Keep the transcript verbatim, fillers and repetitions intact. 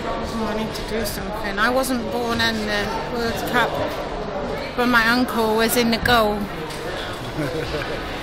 Oh, I need to do something. I wasn't born in the World Cup, but my uncle was in the goal.